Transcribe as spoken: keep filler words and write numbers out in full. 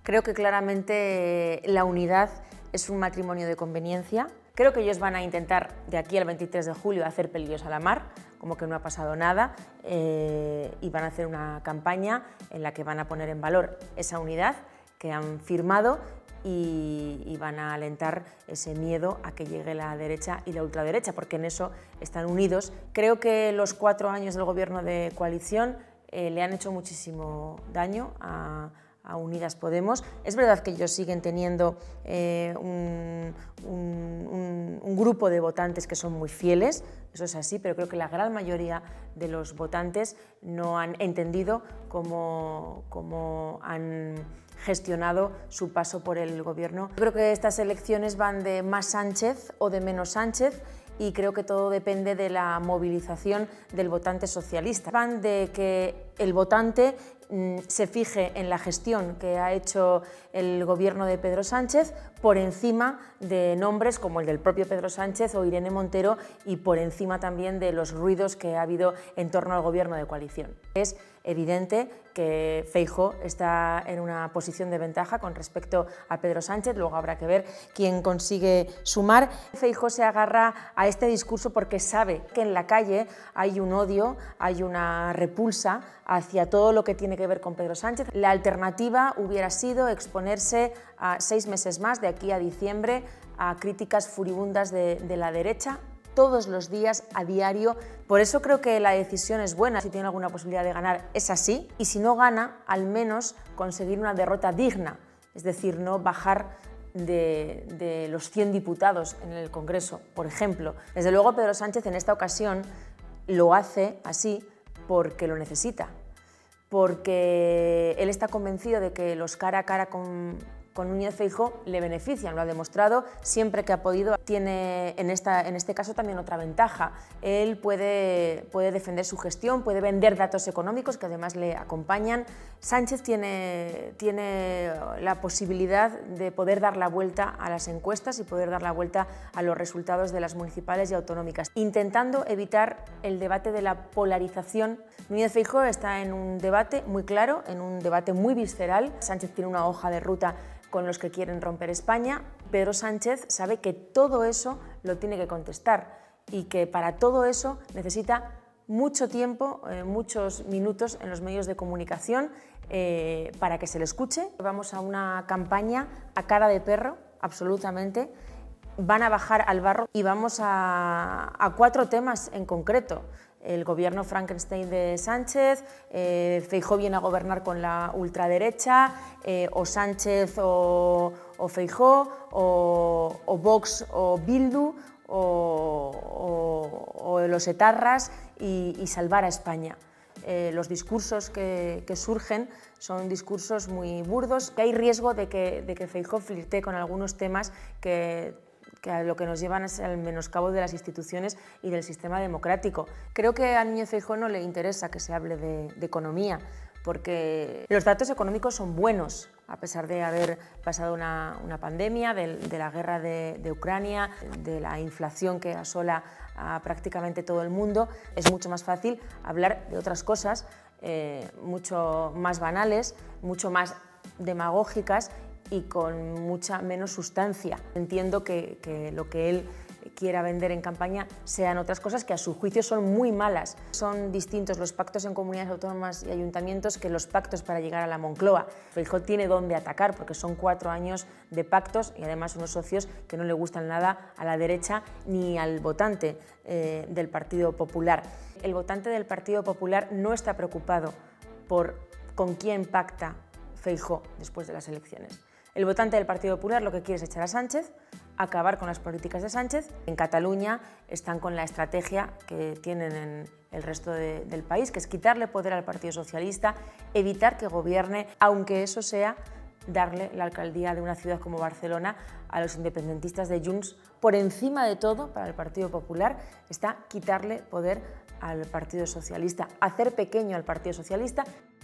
Creo que claramente la unidad es un matrimonio de conveniencia. Creo que ellos van a intentar, de aquí al veintitrés de julio, hacer pelillos a la mar, como que no ha pasado nada, eh, y van a hacer una campaña en la que van a poner en valor esa unidad que han firmado y, y van a alentar ese miedo a que llegue la derecha y la ultraderecha, porque en eso están unidos. Creo que los cuatro años del gobierno de coalición eh, le han hecho muchísimo daño a a Unidas Podemos. Es verdad que ellos siguen teniendo eh, un, un, un, un grupo de votantes que son muy fieles, eso es así, pero creo que la gran mayoría de los votantes no han entendido cómo, cómo han gestionado su paso por el gobierno. Creo que estas elecciones van de más Sánchez o de menos Sánchez, y creo que todo depende de la movilización del votante socialista. Van de que el votante mmm, se fije en la gestión que ha hecho el gobierno de Pedro Sánchez por encima de nombres como el del propio Pedro Sánchez o Irene Montero, y por encima también de los ruidos que ha habido en torno al gobierno de coalición. Es evidente que Feijóo está en una posición de ventaja con respecto a Pedro Sánchez, luego habrá que ver quién consigue sumar. Feijóo se agarra a este discurso porque sabe que en la calle hay un odio, hay una repulsa hacia todo lo que tiene que ver con Pedro Sánchez. La alternativa hubiera sido exponerse a seis meses más, de aquí a diciembre, a críticas furibundas de, de la derecha, todos los días, a diario. Por eso creo que la decisión es buena. Si tiene alguna posibilidad de ganar, es así, y si no gana, al menos conseguir una derrota digna, es decir, no bajar de, de los cien diputados en el Congreso, por ejemplo. Desde luego Pedro Sánchez en esta ocasión lo hace así porque lo necesita, porque él está convencido de que los cara a cara con con Núñez Feijóo le benefician, lo ha demostrado siempre que ha podido. Tiene en, esta, en este caso también otra ventaja: él puede, puede defender su gestión, puede vender datos económicos que además le acompañan. Sánchez tiene, tiene la posibilidad de poder dar la vuelta a las encuestas y poder dar la vuelta a los resultados de las municipales y autonómicas, intentando evitar el debate de la polarización. Núñez Feijóo está en un debate muy claro, en un debate muy visceral. Sánchez tiene una hoja de ruta con los que quieren romper España. Pedro Sánchez sabe que todo eso lo tiene que contestar y que para todo eso necesita mucho tiempo, eh, muchos minutos en los medios de comunicación eh, para que se le escuche. Vamos a una campaña a cara de perro, absolutamente. Van a bajar al barro y vamos a, a cuatro temas en concreto. El gobierno Frankenstein de Sánchez, eh, Feijóo viene a gobernar con la ultraderecha, eh, o Sánchez o, o Feijóo, o, o Vox o Bildu, o, o, o los etarras, y, y salvar a España. Eh, los discursos que, que surgen son discursos muy burdos. Hay riesgo de que, de que Feijóo flirtee con algunos temas que que a lo que nos llevan es al menoscabo de las instituciones y del sistema democrático. Creo que a Núñez Feijóo no le interesa que se hable de, de economía, porque los datos económicos son buenos, a pesar de haber pasado una, una pandemia, de, de la guerra de, de Ucrania, de la inflación que asola a prácticamente todo el mundo. Es mucho más fácil hablar de otras cosas, eh, mucho más banales, mucho más demagógicas y con mucha menos sustancia. Entiendo que, que lo que él quiera vender en campaña sean otras cosas que a su juicio son muy malas. Son distintos los pactos en comunidades autónomas y ayuntamientos que los pactos para llegar a la Moncloa. Feijóo tiene dónde atacar porque son cuatro años de pactos y además unos socios que no le gustan nada a la derecha ni al votante eh, del Partido Popular. El votante del Partido Popular no está preocupado por con quién pacta Feijóo después de las elecciones. El votante del Partido Popular lo que quiere es echar a Sánchez, acabar con las políticas de Sánchez. En Cataluña están con la estrategia que tienen en el resto de, del país, que es quitarle poder al Partido Socialista, evitar que gobierne, aunque eso sea darle la alcaldía de una ciudad como Barcelona a los independentistas de Junts. Por encima de todo, para el Partido Popular, está quitarle poder al Partido Socialista, hacer pequeño al Partido Socialista.